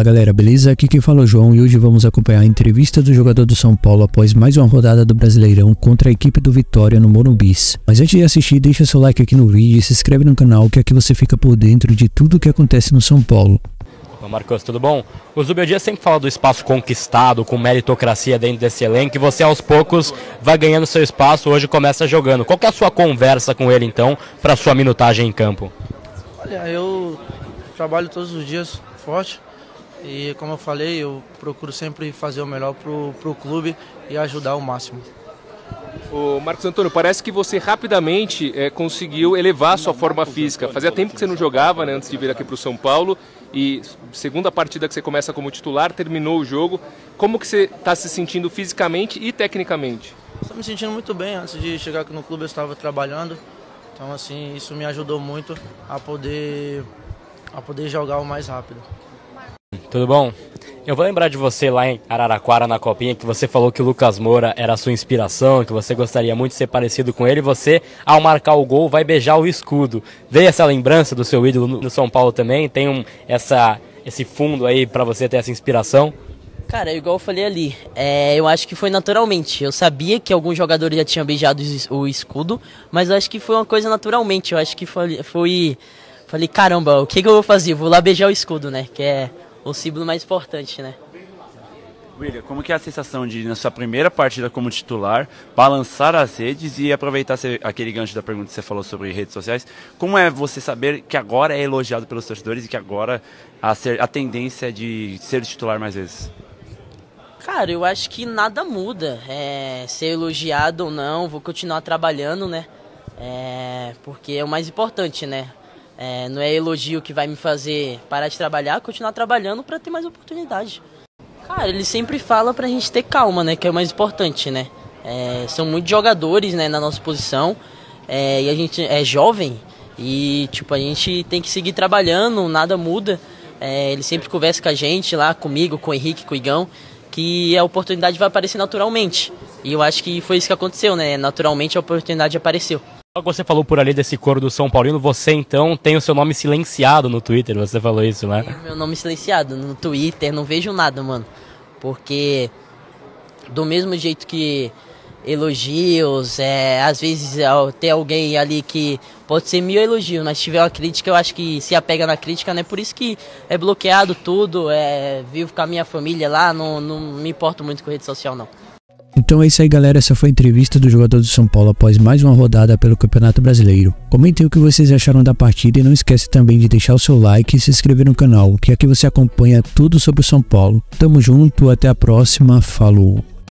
Fala galera, beleza? Aqui quem fala é o João e hoje vamos acompanhar a entrevista do jogador do São Paulo após mais uma rodada do Brasileirão contra a equipe do Vitória no Morumbi. Mas antes de assistir, deixa seu like aqui no vídeo e se inscreve no canal que aqui você fica por dentro de tudo o que acontece no São Paulo. Olá Marcos, tudo bom? O Zubeldia sempre fala do espaço conquistado, com meritocracia dentro desse elenco, e você aos poucos vai ganhando seu espaço, hoje começa jogando. Qual que é a sua conversa com ele então, para sua minutagem em campo? Olha, eu trabalho todos os dias forte e, como eu falei, eu procuro sempre fazer o melhor pro clube e ajudar ao máximo. O Marcos Antônio, parece que você rapidamente conseguiu elevar a sua forma física. Fazia tempo que você não jogava, né, antes de vir aqui para o São Paulo, e segunda partida que você começa como titular, terminou o jogo. Como que você está se sentindo fisicamente e tecnicamente? Estou me sentindo muito bem. Antes de chegar aqui no clube eu estava trabalhando, então assim, isso me ajudou muito a poder jogar o mais rápido. Tudo bom? Eu vou lembrar de você lá em Araraquara, na Copinha, que você falou que o Lucas Moura era a sua inspiração, que você gostaria muito de ser parecido com ele, e você, ao marcar o gol, vai beijar o escudo. Veio essa lembrança do seu ídolo no São Paulo também? Tem esse fundo aí pra você ter essa inspiração? Cara, igual eu falei ali, eu acho que foi naturalmente. Eu sabia que alguns jogadores já tinham beijado o escudo, mas eu acho que foi uma coisa naturalmente. Eu acho que falei, caramba, o que eu vou fazer? Vou lá beijar o escudo, né? Que é o símbolo mais importante, né? William, como que é a sensação de, na sua primeira partida como titular, balançar as redes e aproveitar aquele gancho da pergunta que você falou sobre redes sociais? Como é você saber que agora é elogiado pelos torcedores e que agora a tendência é de ser titular mais vezes? Cara, eu acho que nada muda. Ser elogiado ou não, vou continuar trabalhando, né? Porque é o mais importante, né? Não é elogio que vai me fazer parar de trabalhar, continuar trabalhando para ter mais oportunidade. Cara, ele sempre fala pra gente ter calma, né? Que é o mais importante, né? São muitos jogadores, né, na nossa posição, e a gente é jovem e tipo, a gente tem que seguir trabalhando, nada muda. Ele sempre conversa com a gente lá, comigo, com o Henrique, com o Igão, que a oportunidade vai aparecer naturalmente. E eu acho que foi isso que aconteceu, né? Naturalmente a oportunidade apareceu. Você falou por ali desse coro do São Paulino, você então tem o seu nome silenciado no Twitter, você falou isso, né? Tem meu nome silenciado no Twitter, não vejo nada, mano. Porque do mesmo jeito que elogios, às vezes tem alguém ali que pode ser mil elogios, mas se tiver uma crítica, eu acho que se apega na crítica, né? Por isso que é bloqueado tudo, vivo com a minha família lá, não me importo muito com rede social, não. Então é isso aí galera, essa foi a entrevista do jogador do São Paulo após mais uma rodada pelo Campeonato Brasileiro. Comentem o que vocês acharam da partida e não esquece também de deixar o seu like e se inscrever no canal, que aqui você acompanha tudo sobre o São Paulo. Tamo junto, até a próxima, falou!